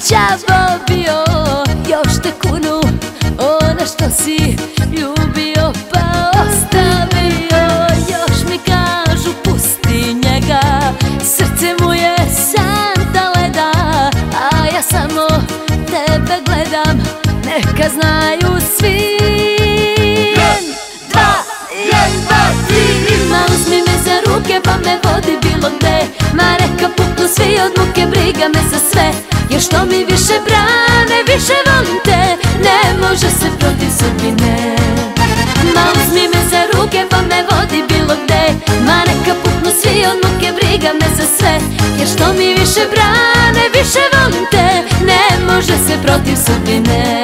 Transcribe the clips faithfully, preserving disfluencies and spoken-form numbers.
đavo bio, još te kunu ono što si ljubio pa ostavio. Još mi kažu pusti njega, srce mu je santa leda, a ja samo tebe gledam, neka znaju svi. Jen, dva, jen, dva, tri. Ma uzmi me za ruke pa me vodi bilo gde, ma reka puknu svi od muke, briga me za sve. Jer što mi više brane, više volim te, ne može se protiv sudbine. Ma uzmi me za ruke pa me vodi bilo gde, ma neka puknu svi od muke, briga me za sve. Jer što mi više brane, više volim te, ne može se protiv sudbine.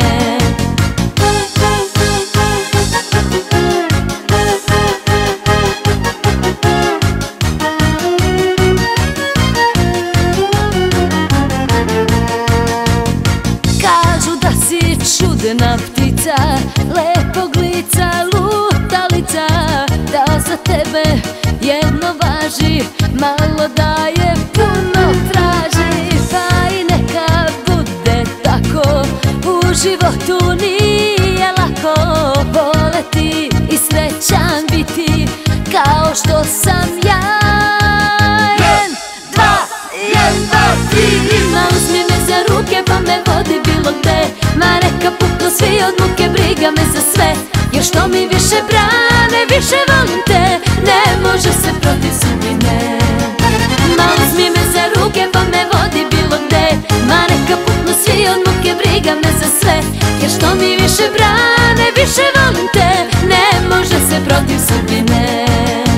Čudna ptica, lepog lica, lutalica, da za tebe jedno važi, malo daje, puno traži. Pa i neka bude tako, u životu nije lako voleti i srećan biti kao što sam ja. Jen, dva, jen, dva, tri. Ma uzmi me za ruke pa me vodi bilo gde, ma neka puknu svi od muke, briga me za sve. Jer što mi više brane, više volim te, ne može se protiv sudbine. Ma uzmi me za ruke pa me vodi bilo gde, ma neka puknu svi od muke, briga me za sve. Jer što mi više brane, više volim te, ne može se protiv sudbine.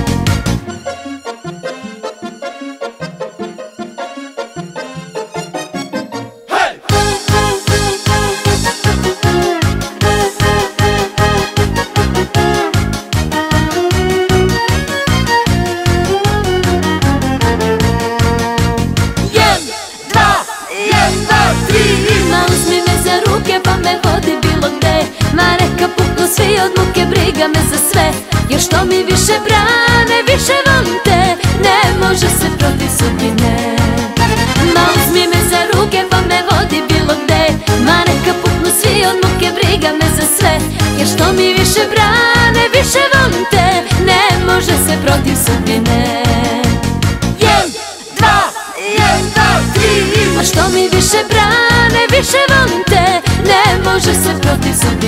Ma neka puknu svi od muke, briga me za sve. Jer što mi više brane, više volim te, ne može se protiv sudbine. Ma uzmi me za ruke pa me vodi bilo gde, ma neka puknu svi od muke, briga me za sve. Jer što mi više brane, više volim te, ne može se protiv sudbine. Jen, dva, jen, dva, tri. Ma što mi više brane, više volim te, ne može se protiv sudbine.